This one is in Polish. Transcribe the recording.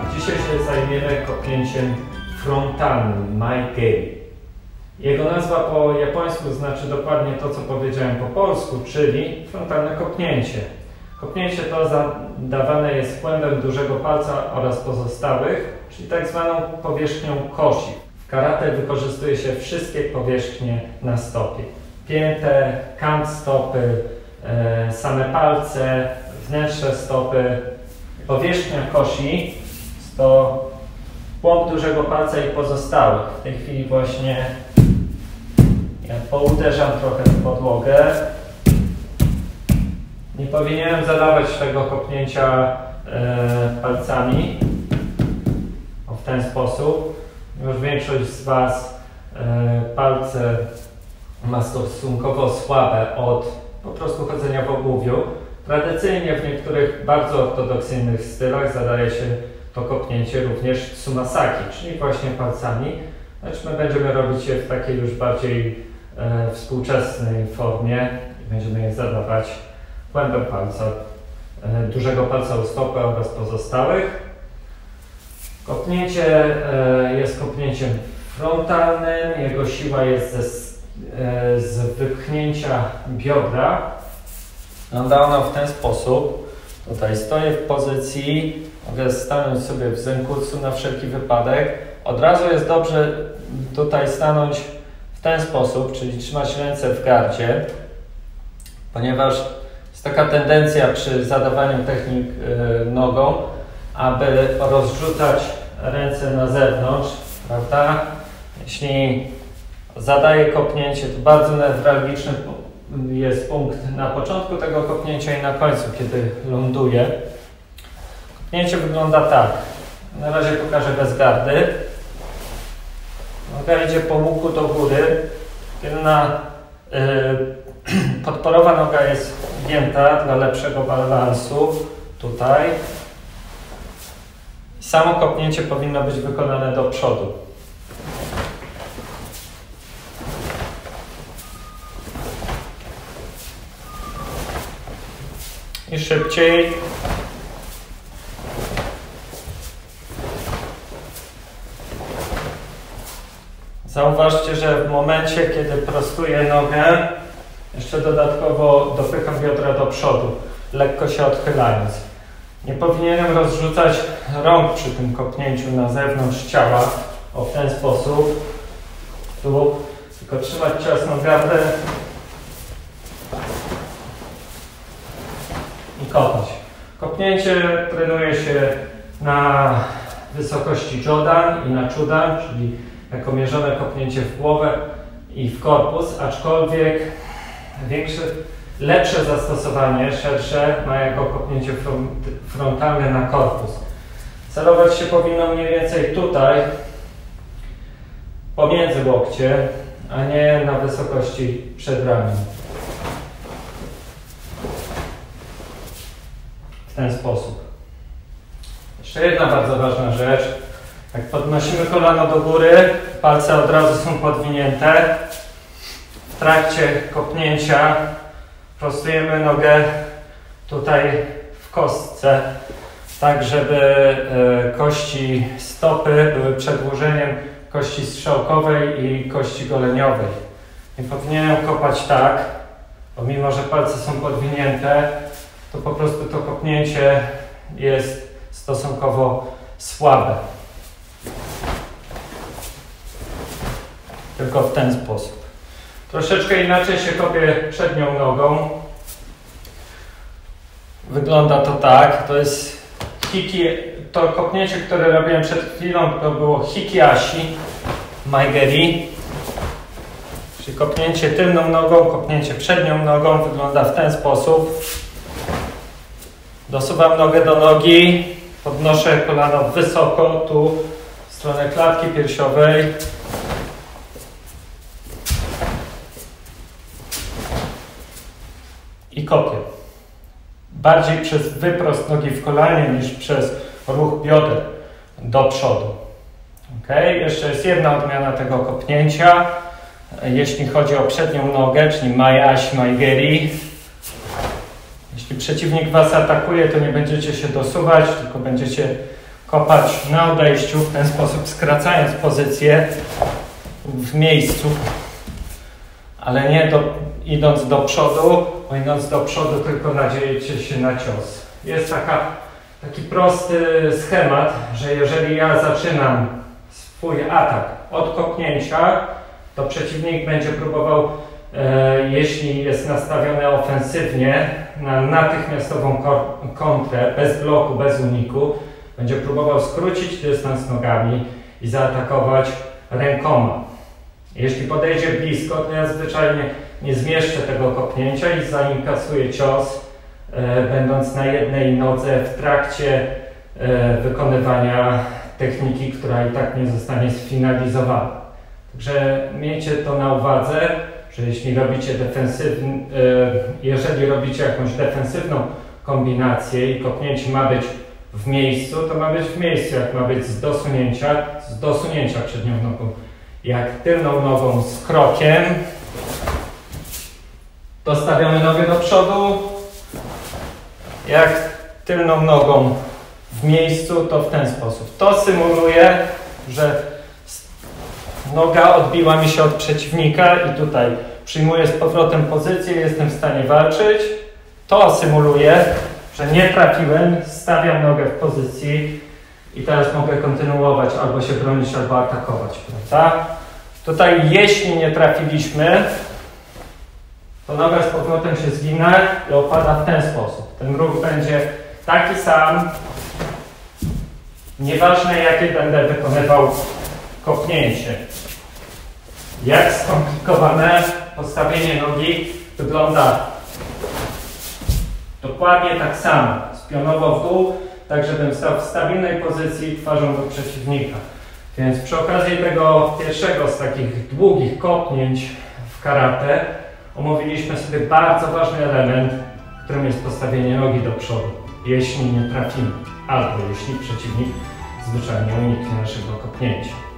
Dzisiaj się zajmiemy kopnięciem frontalnym, Maigeri. Jego nazwa po japońsku znaczy dokładnie to, co powiedziałem po polsku, czyli frontalne kopnięcie. Kopnięcie to zadawane jest kłębem dużego palca oraz pozostałych, czyli tak zwaną powierzchnią kosi. W karate wykorzystuje się wszystkie powierzchnie na stopie. Piętę, kant stopy, same palce, wnętrze stopy. Powierzchnia kosi to kłąb dużego palca i pozostałych. W tej chwili właśnie ja pouderzam trochę w podłogę. Nie powinienem zadawać tego kopnięcia palcami w ten sposób. Już większość z Was palce ma stosunkowo słabe od po prostu chodzenia w obuwiu. Tradycyjnie w niektórych bardzo ortodoksyjnych stylach zadaje się to kopnięcie również tsumasaki, czyli właśnie palcami. Lecz my będziemy robić je w takiej już bardziej współczesnej formie i będziemy je zadawać kłębem palca, dużego palca u stopy oraz pozostałych. Kopnięcie jest kopnięciem frontalnym, jego siła jest z wypchnięcia biodra. Wygląda ono w ten sposób. Tutaj stoję w pozycji, mogę stanąć sobie w zenkucu na wszelki wypadek. Od razu jest dobrze tutaj stanąć w ten sposób, czyli trzymać ręce w gardzie, ponieważ jest taka tendencja przy zadawaniu technik nogą, aby rozrzucać ręce na zewnątrz, prawda? Jeśli zadaję kopnięcie, to bardzo newralgiczny jest punkt na początku tego kopnięcia i na końcu, kiedy ląduję. Kopnięcie wygląda tak. Na razie pokażę bez gardy. Noga idzie po łuku do góry. Tylna podporowa noga jest gięta dla lepszego balansu. Tutaj. Samo kopnięcie powinno być wykonane do przodu. I szybciej. Zauważcie, że w momencie, kiedy prostuję nogę, jeszcze dodatkowo dopycham biodra do przodu, lekko się odchylając. Nie powinienem rozrzucać rąk przy tym kopnięciu na zewnątrz ciała, w ten sposób, tu, tylko trzymać ciasną gardę i kopać. Kopnięcie trenuje się na wysokości Jodan i na Chudan, czyli jako mierzone kopnięcie w głowę i w korpus, aczkolwiek lepsze zastosowanie, szersze, ma jako kopnięcie frontalne na korpus. Celować się powinno mniej więcej tutaj, pomiędzy łokcie, a nie na wysokości przedramion. W ten sposób. Jeszcze jedna bardzo ważna rzecz. Jak podnosimy kolano do góry, palce od razu są podwinięte. W trakcie kopnięcia prostujemy nogę tutaj w kostce, tak żeby kości stopy były przedłużeniem kości strzałkowej i kości goleniowej. Nie powinienem kopać tak, bo mimo że palce są podwinięte, to po prostu to kopnięcie jest stosunkowo słabe. Tylko w ten sposób. Troszeczkę inaczej się kopie przednią nogą. Wygląda to tak. To jest to kopnięcie, które robiłem przed chwilą, to było hikiashi Maigeri. Czyli kopnięcie tylną nogą, kopnięcie przednią nogą. Wygląda w ten sposób. Dosuwam nogę do nogi, podnoszę kolano wysoko, tu w stronę klatki piersiowej. I kopię. Bardziej przez wyprost nogi w kolanie niż przez ruch bioder do przodu. Okay? Jeszcze jest jedna odmiana tego kopnięcia. Jeśli chodzi o przednią nogę, czyli Maiashi Maigeri. Jeśli przeciwnik Was atakuje, to nie będziecie się dosuwać, tylko będziecie kopać na odejściu, w ten sposób skracając pozycję w miejscu, ale nie idąc do przodu, bo idąc do przodu tylko nadziejecie się na cios. Jest taki prosty schemat, że jeżeli ja zaczynam swój atak od kopnięcia, to przeciwnik będzie próbował, jeśli jest nastawiony ofensywnie, na natychmiastową kontrę, bez bloku, bez uniku, będzie próbował skrócić dystans nogami i zaatakować rękoma. Jeśli podejdzie blisko, to ja zwyczajnie nie zmieszczę tego kopnięcia i zainkasuję cios, będąc na jednej nodze w trakcie wykonywania techniki, która i tak nie zostanie sfinalizowana. Także miejcie to na uwadze, że jeżeli robicie jakąś defensywną kombinację i kopnięcie ma być w miejscu, to ma być w miejscu. Jak ma być z dosunięcia przednią nogą. Jak tylną nogą z krokiem, dostawiamy nogę do przodu. Jak tylną nogą w miejscu, to w ten sposób. To symuluje, że noga odbiła mi się od przeciwnika i tutaj przyjmuję z powrotem pozycję, jestem w stanie walczyć. To symuluje, że nie trafiłem, stawiam nogę w pozycji i teraz mogę kontynuować, albo się bronić, albo atakować, prawda? Tutaj jeśli nie trafiliśmy, to noga z powrotem się zgina i opada w ten sposób. Ten ruch będzie taki sam, nieważne jakie będę wykonywał kopnięcie. Jak skomplikowane postawienie nogi wygląda dokładnie tak samo, spionowo w dół, tak żebym stał w stabilnej pozycji twarzą do przeciwnika. Więc przy okazji tego pierwszego z takich długich kopnięć w karate omówiliśmy sobie bardzo ważny element, którym jest postawienie nogi do przodu, jeśli nie trafimy, albo jeśli przeciwnik zwyczajnie uniknie naszego kopnięcia.